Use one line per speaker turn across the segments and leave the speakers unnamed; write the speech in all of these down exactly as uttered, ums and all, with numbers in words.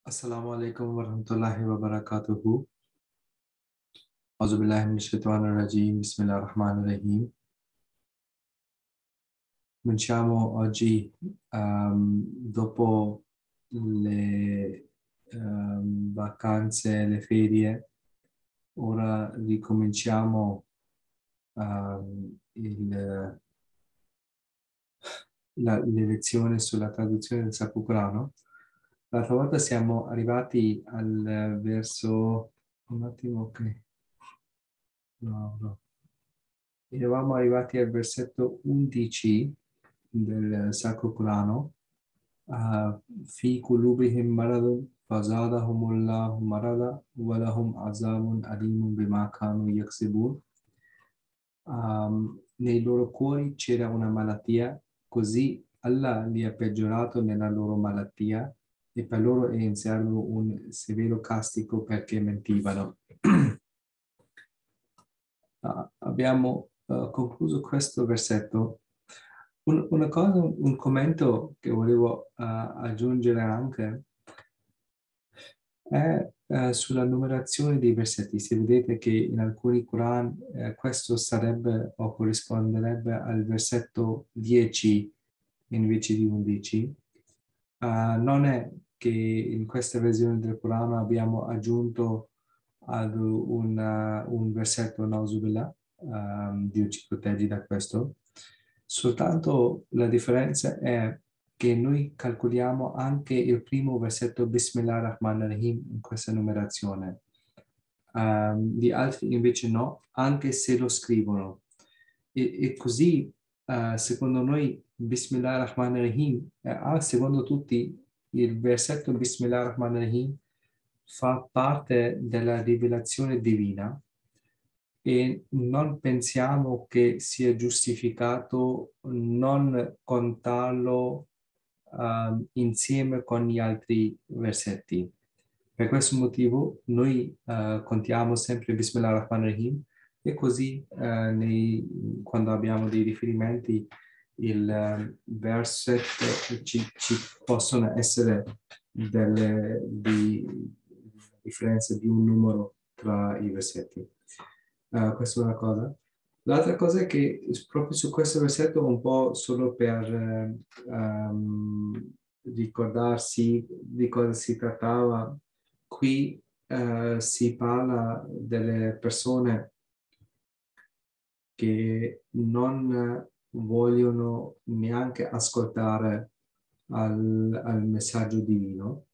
Assalamu alaikum warahmatullahi wabarakatuhu. Auzu billahi minash shaitanir rajim. Bismillahir rahmanir rahim. Cominciamo oggi, um, dopo le um, vacanze, le ferie. Ora ricominciamo um, il, la, le lezioni sulla traduzione del Sacro Corano. L'altra volta siamo arrivati al verso... Un attimo, ok. No, no. Eravamo arrivati al versetto undici del Sacro Corano. Fi qulubihim maradun fazadahumullahu marada wa lahum azabun alimun bima kanu yaksibun. Um, nei loro cuori c'era una malattia, così Allah li ha peggiorato nella loro malattia e per loro è in serbo un severo castigo perché mentivano. uh, abbiamo uh, concluso questo versetto. Un, una cosa, un, un commento che volevo uh, aggiungere anche è uh, sulla numerazione dei versetti. Se vedete che in alcuni Quran eh, questo sarebbe o corrisponderebbe al versetto dieci invece di undici, uh, non è che in questa versione del Corano abbiamo aggiunto ad un, uh, un versetto nauzubillah, um, Dio ci proteggi da questo. Soltanto la differenza è che noi calcoliamo anche il primo versetto Bismillah ar-Rahman ar-Rahim in questa numerazione. Um, gli altri invece no, anche se lo scrivono. E, e così, uh, secondo noi, Bismillah ar-Rahman ar-Rahim, eh, secondo tutti, il versetto Bismillah ar-Rahman ar-Rahim fa parte della rivelazione divina e non pensiamo che sia giustificato non contarlo uh, insieme con gli altri versetti. Per questo motivo noi uh, contiamo sempre Bismillah ar-Rahman ar-Rahim e così uh, nei, quando abbiamo dei riferimenti il uh, versetto ci, ci possono essere delle di, differenze di un numero tra i versetti. Uh, questa è una cosa. L'altra cosa è che proprio su questo versetto, un po' solo per um, ricordarsi di cosa si trattava, qui uh, si parla delle persone che non vogliono neanche ascoltare al, al messaggio divino.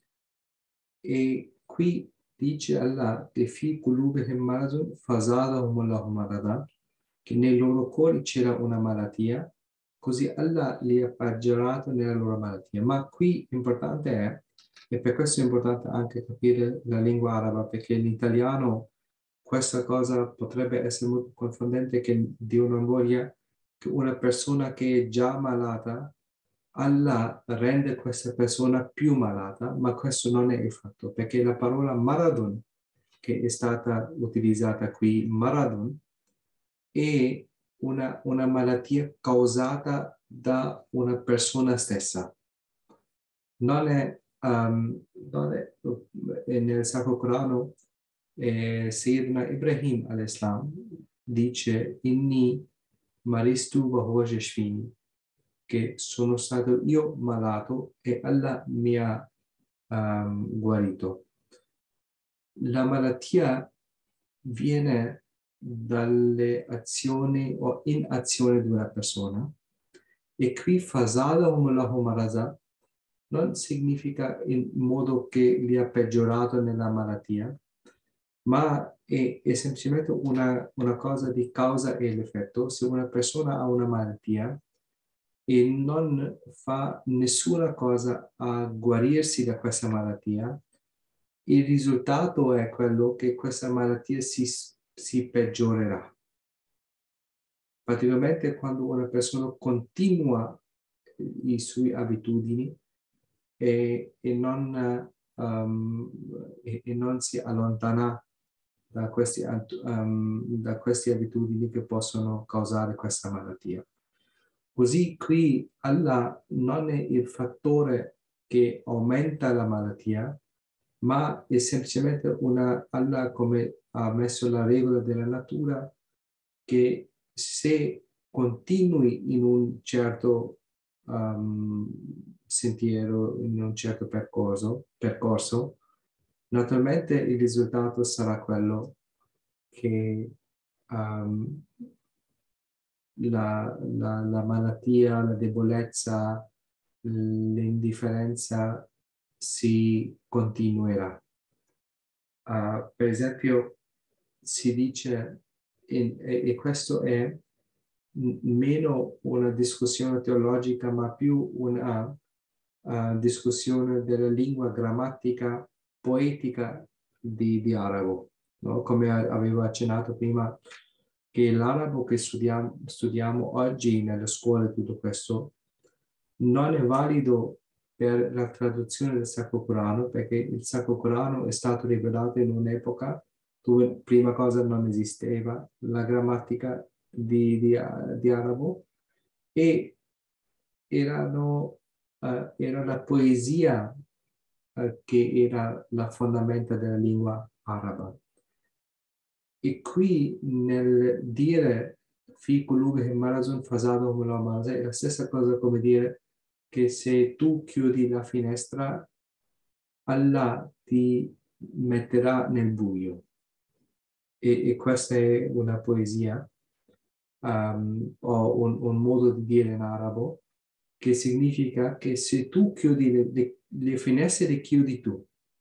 E qui dice Allah che fi qulubihim maradun fazadahumullahu marada, che nei loro cuori c'era una malattia, così Allah li ha peggiorato nella loro malattia. Ma qui l'importante è, e per questo è importante anche capire la lingua araba, perché in italiano questa cosa potrebbe essere molto confondente, che Dio non voglia che una persona che è già malata, Allah rende questa persona più malata, ma questo non è il fatto, perché la parola maradun, che è stata utilizzata qui, maradun, è una, una malattia causata da una persona stessa. Non è, um, non è nel Sacro Corano, eh, Sayyidina Ibrahim al-Islam dice inni maristu wa huwa yashfini, che sono stato io malato e Allah mi ha um, guarito. La malattia viene dalle azioni o inazione di una persona e qui fazadahumullahu marada non significa in modo che li ha peggiorato nella malattia, ma è, è semplicemente una, una cosa di causa e l'effetto. Se una persona ha una malattia e non fa nessuna cosa a guarirsi da questa malattia, il risultato è quello che questa malattia si, si peggiorerà. Praticamente quando una persona continua le sue abitudini e, e, non, um, e, e non si allontana da questi, um, da queste abitudini che possono causare questa malattia. Così qui Allah non è il fattore che aumenta la malattia, ma è semplicemente una, Allah come ha messo la regola della natura che se continui in un certo um, sentiero, in un certo percorso, percorso, naturalmente il risultato sarà quello che um, la, la, la malattia, la debolezza, l'indifferenza si continuerà. Uh, per esempio, si dice, e, e questo è meno una discussione teologica, ma più una uh, discussione della lingua grammatica poetica di, di arabo, no? Come avevo accennato prima, che l'arabo che studiamo, studiamo oggi nelle scuole, tutto questo, non è valido per la traduzione del Sacro Corano, perché il Sacro Corano è stato rivelato in un'epoca dove, prima cosa, non esisteva la grammatica di, di, di arabo e erano, uh, era la poesia uh, che era la fondamenta della lingua araba. E qui nel dire fi qulubihim maradun fazadahum Allahu maradan è la stessa cosa come dire che se tu chiudi la finestra, Allah ti metterà nel buio. E, e questa è una poesia, um, o un, un modo di dire in arabo, che significa che se tu chiudi le, le, le finestre, le chiudi tu.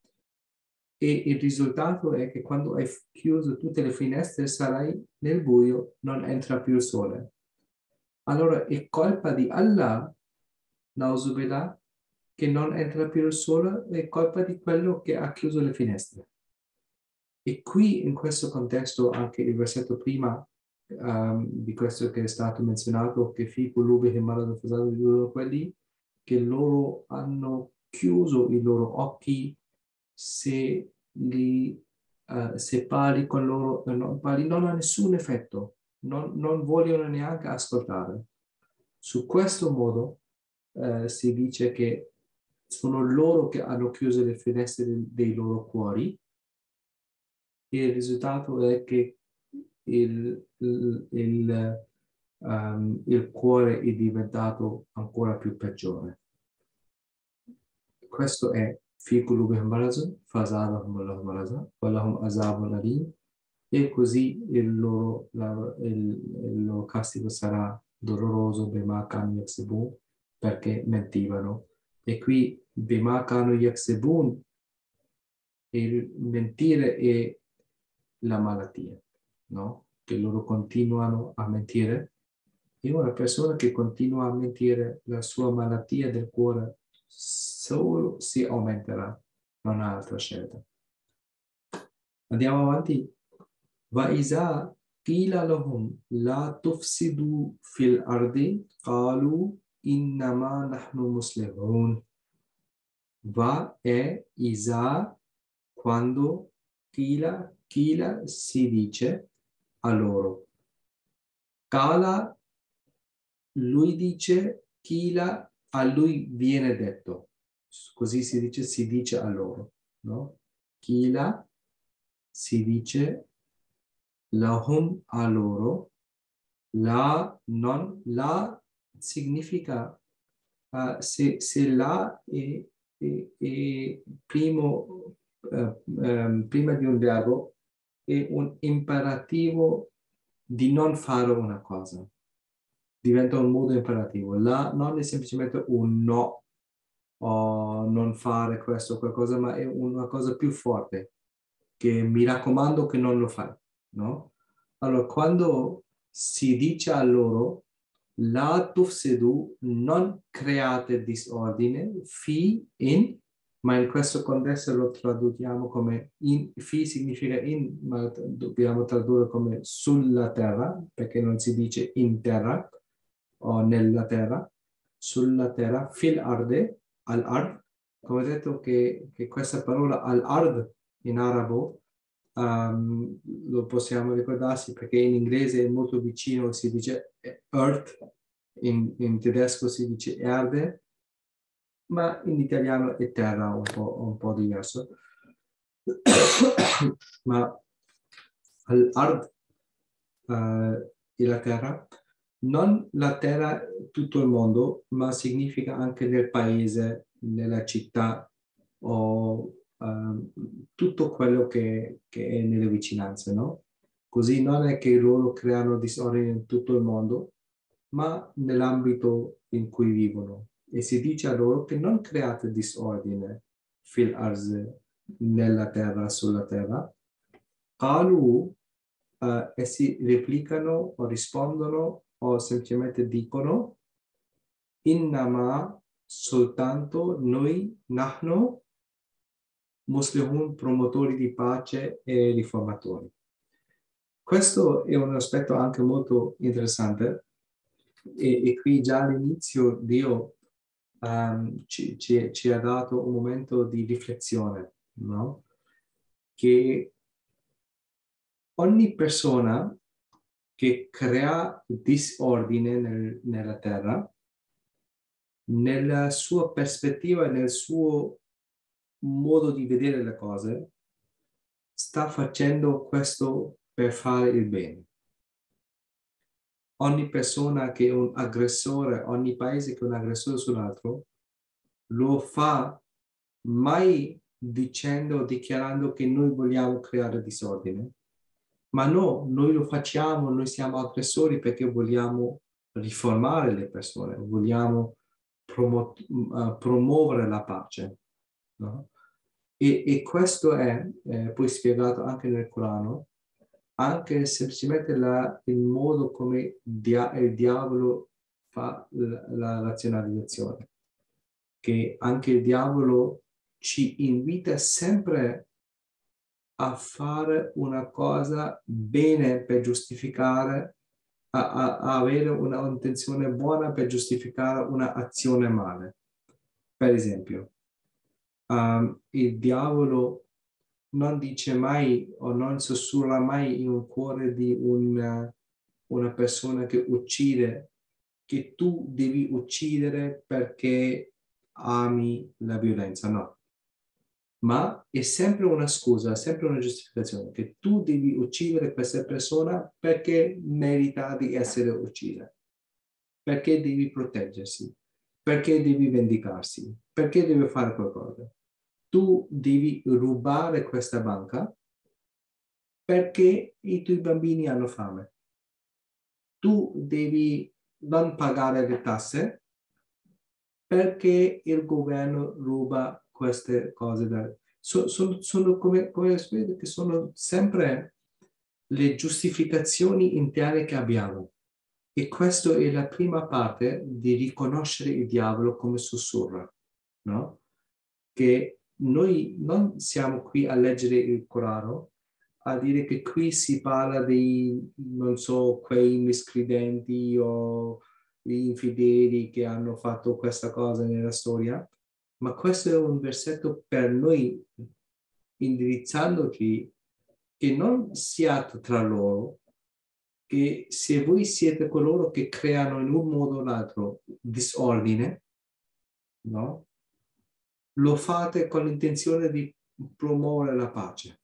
E il risultato è che quando hai chiuso tutte le finestre sarai nel buio, non entra più il sole. Allora è colpa di Allah, nauzubillah, che non entra più il sole, è colpa di quello che ha chiuso le finestre. E qui in questo contesto anche il versetto prima um, di questo che è stato menzionato, che fi qulubihim maradun fazadahum, quelli che loro hanno chiuso i loro occhi, se li uh, se parli con loro, non, parli, non ha nessun effetto, non, non vogliono neanche ascoltare. Su questo modo uh, si dice che sono loro che hanno chiuso le finestre dei, dei loro cuori e il risultato è che il, il, il, um, il cuore è diventato ancora più peggiore. Questo è fi qulubihim maradun fazadahum Allahu maradan wa lahum azabun alim, e così il loro, la, il, il loro castigo sarà doloroso bima kanu yaksibun, perché mentivano. E qui bima kanu yaksibun, il mentire è la malattia, no? Che loro continuano a mentire. E una persona che continua a mentire, la sua malattia del cuore solo si aumenterà, non ha altra scelta. Andiamo avanti. Va isa qila lahum la tufsidu fil ardi qalu innama nahnu muslihun. Va è isa quando qila, qila si dice a loro. Qala lui dice, qila a lui viene detto. Così si dice, si dice a loro, no? Qila si dice lahum a loro, la non, la significa uh, se, se la è, è, è primo, uh, um, prima di un verbo è un imperativo di non fare una cosa. Diventa un modo imperativo. La non è semplicemente un no, o non fare questo o qualcosa, ma è una cosa più forte, che mi raccomando che non lo fai, no? Allora, quando si dice a loro, la tufsidu, non create disordine, fi in, ma in questo contesto lo traduciamo come in, fi significa in, ma dobbiamo tradurre come sulla terra, perché non si dice in terra, o nella terra, sulla terra, fil arde, al-ard. Come ho detto che, che questa parola al-ard in arabo um, lo possiamo ricordarsi perché in inglese è molto vicino, si dice earth, in, in tedesco si dice erde, ma in italiano è terra, un po', un po' diverso. Ma al-ard, uh, e la terra, non la terra tutto il mondo, ma significa anche nel paese, nella città o uh, tutto quello che, che è nelle vicinanze, no? Così non è che loro creano disordine in tutto il mondo, ma nell'ambito in cui vivono. E si dice a loro che non create disordine fil arz, nella terra, sulla terra. Qalu, uh, essi replicano o rispondono o semplicemente dicono innama, soltanto noi, nahnu, muslihun, promotori di pace e riformatori. Questo è un aspetto anche molto interessante e, e qui già all'inizio Dio um, ci, ci, ci ha dato un momento di riflessione, no? Che ogni persona che crea disordine nel, nella terra, nella sua prospettiva e nel suo modo di vedere le cose, sta facendo questo per fare il bene. Ogni persona che è un aggressore, ogni paese che è un aggressore sull'altro, lo fa mai dicendo, dichiarando che noi vogliamo creare disordine, ma no, noi lo facciamo, noi siamo aggressori perché vogliamo riformare le persone, vogliamo promo- uh, promuovere la pace, no? E, e questo è eh, poi spiegato anche nel Corano, anche semplicemente la, il modo come dia- il diavolo fa la, la razionalizzazione, che anche il diavolo ci invita sempre a fare una cosa bene per giustificare, a, a, a avere una intenzione buona per giustificare un'azione male. Per esempio, um, il diavolo non dice mai o non sussurra mai in un cuore di una, una persona che uccide che tu devi uccidere perché ami la violenza, no. Ma è sempre una scusa, sempre una giustificazione, che tu devi uccidere questa persona perché merita di essere uccisa, perché devi proteggersi, perché devi vendicarsi, perché devi fare qualcosa. Tu devi rubare questa banca perché i tuoi bambini hanno fame. Tu devi non pagare le tasse perché il governo ruba queste cose. Da... So, so, sono come, come spiego, che sono sempre le giustificazioni interne che abbiamo. E questa è la prima parte di riconoscere il diavolo come sussurra, no? Che noi non siamo qui a leggere il Corano, a dire che qui si parla di, non so, quei miscredenti o gli infedeli che hanno fatto questa cosa nella storia, ma questo è un versetto per noi, indirizzandoci che non siate tra loro, che se voi siete coloro che creano in un modo o l'altro disordine, no? Lo fate con l'intenzione di promuovere la pace.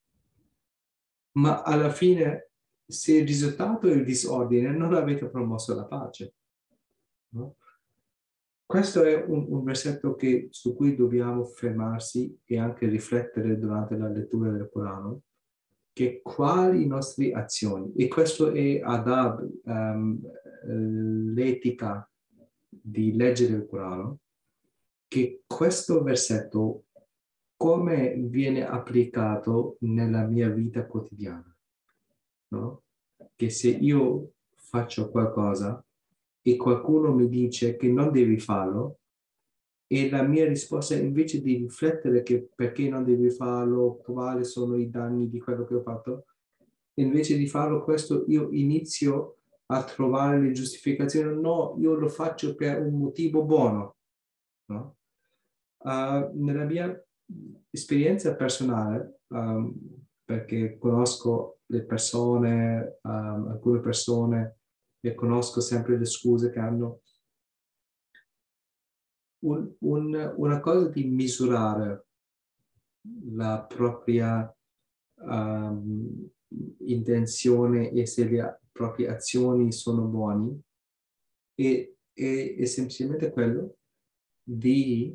Ma alla fine, se il risultato è il disordine, non avete promosso la pace. No? Questo è un, un versetto che, su cui dobbiamo fermarsi e anche riflettere durante la lettura del Corano, che quali nostre azioni, e questo è adab, um, l'etica di leggere il Corano, che questo versetto come viene applicato nella mia vita quotidiana, no? Che se io faccio qualcosa e qualcuno mi dice che non devi farlo, e la mia risposta è invece di riflettere che perché non devi farlo, quali sono i danni di quello che ho fatto, invece di farlo questo io inizio a trovare le giustificazioni, no, io lo faccio per un motivo buono, no? Uh, nella mia esperienza personale, um, perché conosco le persone, um, alcune persone, e conosco sempre le scuse che hanno, un, un, una cosa di misurare la propria um, intenzione e se le proprie azioni sono buone, e, e, è semplicemente quello di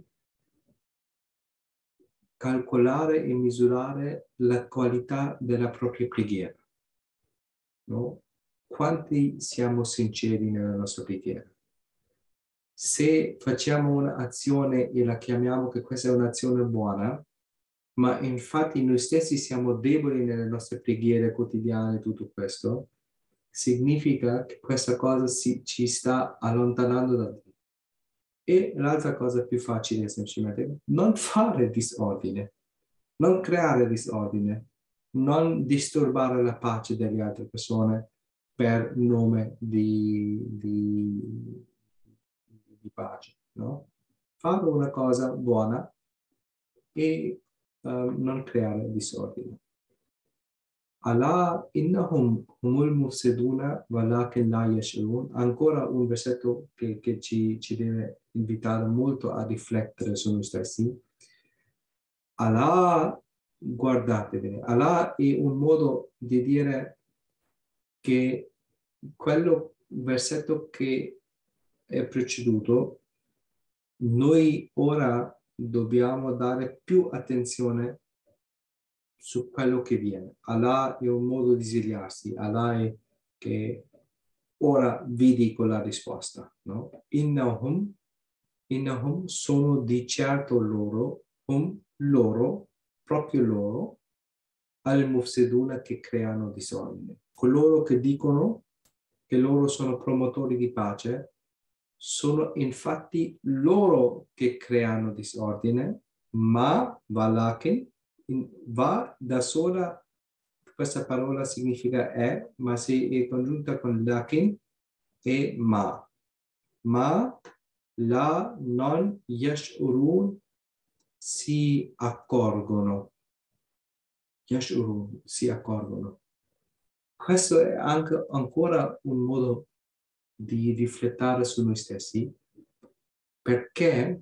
calcolare e misurare la qualità della propria preghiera, no? Quanti siamo sinceri nella nostra preghiera? Se facciamo un'azione e la chiamiamo che questa è un'azione buona, ma infatti noi stessi siamo deboli nelle nostre preghiere quotidiane, tutto questo, significa che questa cosa si, ci sta allontanando da Dio. E l'altra cosa più facile è semplicemente non fare disordine, non creare disordine, non disturbare la pace delle altre persone per nome di, di, di pace, no? Fare una cosa buona e uh, non creare disordine. Ala innahum humul mufsiduna walakin la yash'urun. Ancora un versetto che, che ci, ci deve invitare molto a riflettere su noi stessi. Ala, guardate bene, Ala è un modo di dire che quello versetto che è preceduto, noi ora dobbiamo dare più attenzione su quello che viene. Allah è un modo di svegliarsi, Allah è che ora vi dico la risposta, no? Innahum, innahum sono di certo loro, um, loro, proprio loro, al-mufsiduna che creano disordine. Coloro che dicono che loro sono promotori di pace, sono infatti loro che creano disordine, ma walakin, va da sola, questa parola significa è, ma se è congiunta con lakin è ma. Ma la non yash'urun si accorgono. Yash'urun si accorgono. Questo è anche ancora un modo di riflettere su noi stessi, perché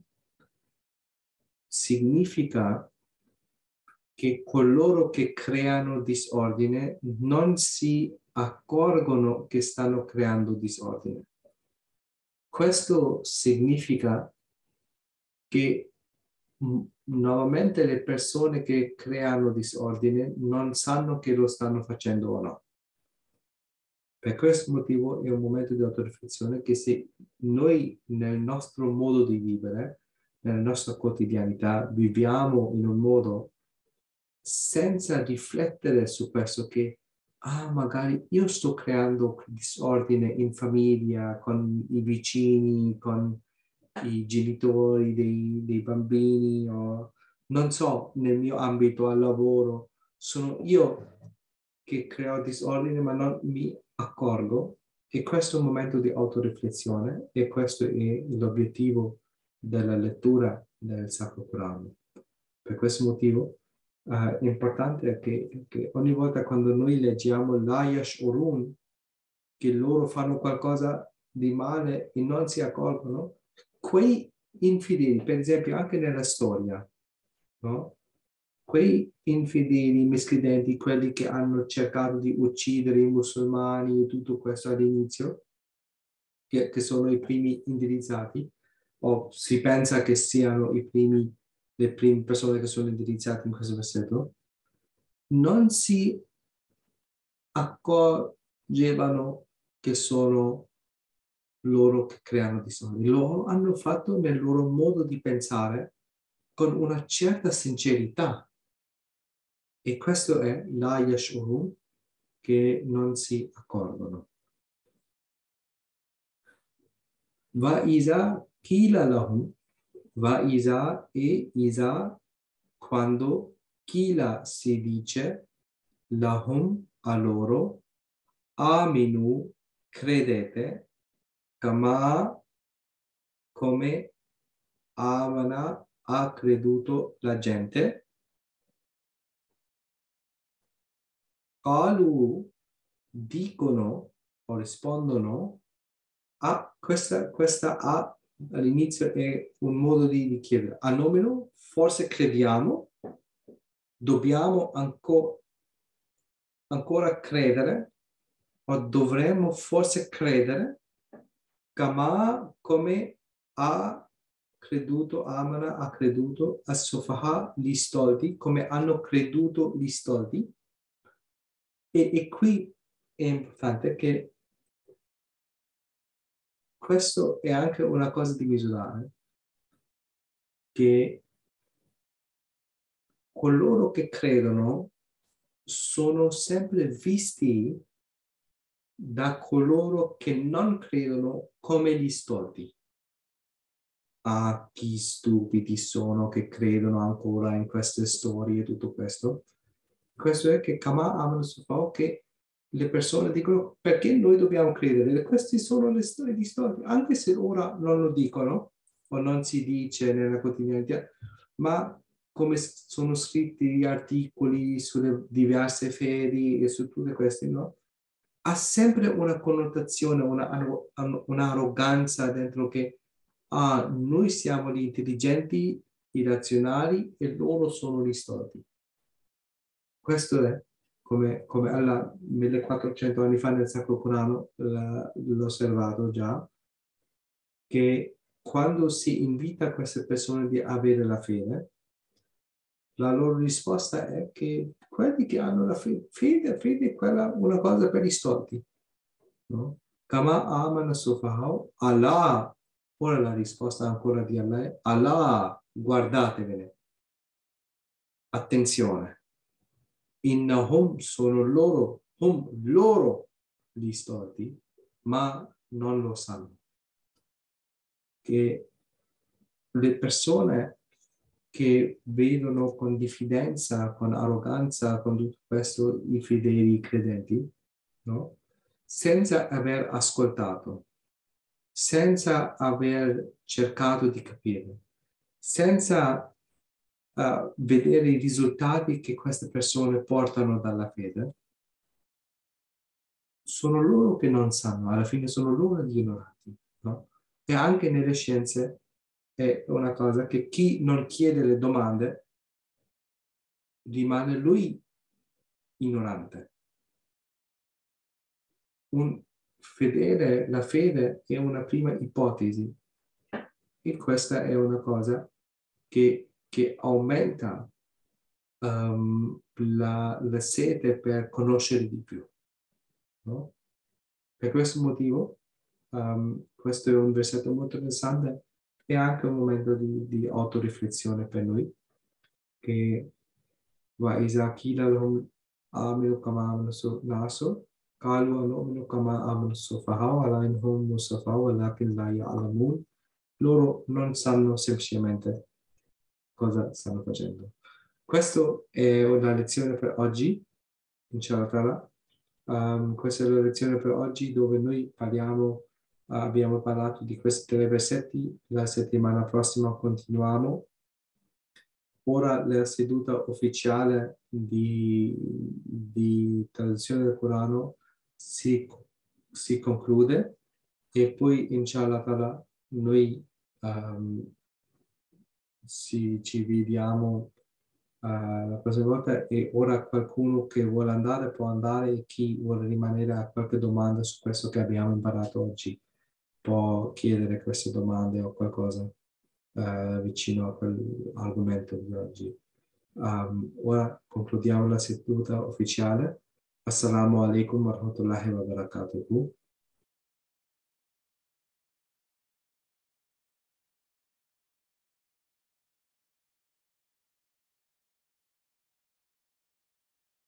significa che coloro che creano disordine non si accorgono che stanno creando disordine. Questo significa che nuovamente le persone che creano disordine non sanno che lo stanno facendo o no. Per questo motivo è un momento di autoriflessione che se noi nel nostro modo di vivere, nella nostra quotidianità, viviamo in un modo senza riflettere su questo che, ah, magari io sto creando disordine in famiglia, con i vicini, con i genitori dei, dei bambini, o non so, nel mio ambito al lavoro, sono io che creo disordine ma non mi accorgo, e questo è un momento di autoriflessione e questo è l'obiettivo della lettura del Sacro Corano. Per questo motivo uh, è importante che, che ogni volta quando noi leggiamo la yash'urun, che loro fanno qualcosa di male e non si accorgono, quei infedeli, per esempio anche nella storia, no? Quei infedeli, miscredenti, quelli che hanno cercato di uccidere i musulmani e tutto questo all'inizio, che, che sono i primi indirizzati, o si pensa che siano i primi, le prime persone che sono indirizzate in questo versetto, non si accorgevano che sono loro che creano disordini. Loro hanno fatto nel loro modo di pensare con una certa sincerità. E questo è la yash'urun, che non si accorgono. Va isa kila lahum, va isa e isa quando kila si dice lahum a loro, aminu credete, kama come amana ha creduto la gente. Qalu dicono o rispondono a questa, questa A all'inizio è un modo di, di chiedere. A nomino, forse crediamo, dobbiamo anco, ancora credere o dovremmo forse credere Kama come ha creduto, Amana ha creduto, As-Sufaha gli stolti, come hanno creduto gli stolti. E, e qui è importante che questo è anche una cosa di misurare, che coloro che credono sono sempre visti da coloro che non credono come gli stolti. Ah, chi stupidi sono che credono ancora in queste storie e tutto questo. Questo è che Kama Amana Sufaha, che le persone dicono perché noi dobbiamo credere. Queste sono le storie di stolti, anche se ora non lo dicono o non si dice nella quotidianità, ma come sono scritti gli articoli sulle diverse fedi e su tutte queste, no? Ha sempre una connotazione, una, un'arroganza dentro che ah, noi siamo gli intelligenti, i razionali e loro sono gli stolti. Questo è come, come Allah millequattrocento anni fa nel Sacro Corano l'ho osservato già, che quando si invita queste persone di avere la fede, la loro risposta è che quelli che hanno la fede, fede, fede è quella una cosa per gli stolti. No? Kama amana sufahau, Allah, ora la risposta ancora di Allah è Allah, guardatevene, attenzione, innahum sono loro, hum, loro gli stolti, ma non lo sanno. Che le persone che vedono con diffidenza, con arroganza, con tutto questo i fedeli credenti, no? Senza aver ascoltato, senza aver cercato di capire, senza uh, vedere i risultati che queste persone portano dalla fede, sono loro che non sanno, alla fine sono loro gli ignoranti, no? E anche nelle scienze è una cosa che chi non chiede le domande rimane lui ignorante. Un fedele, la fede è una prima ipotesi e questa è una cosa che, che aumenta um, la, la sete per conoscere di più. No? Per questo motivo, um, questo è un versetto molto interessante e anche un momento di, di autoriflessione per noi, che va Isakila lahum aminu kama amanu naso qalu anu'minu kama amanu sufaha wa la inhum musafa walakin la ya'lamun. Loro non sanno semplicemente cosa stanno facendo. Questa è una lezione per oggi, inshallah. Um, questa è la lezione per oggi dove noi parliamo, uh, abbiamo parlato di questi tre versetti. La settimana prossima continuiamo. Ora la seduta ufficiale di, di traduzione del Corano si, si conclude e poi inshallah noi um, si, ci vediamo uh, la prossima volta e ora qualcuno che vuole andare può andare e chi vuole rimanere a qualche domanda su questo che abbiamo imparato oggi può chiedere queste domande o qualcosa uh, vicino a quell'argomento di oggi. Um, ora concludiamo la seduta ufficiale. Assalamu alaikum wa rahmatullahi wa barakatuh.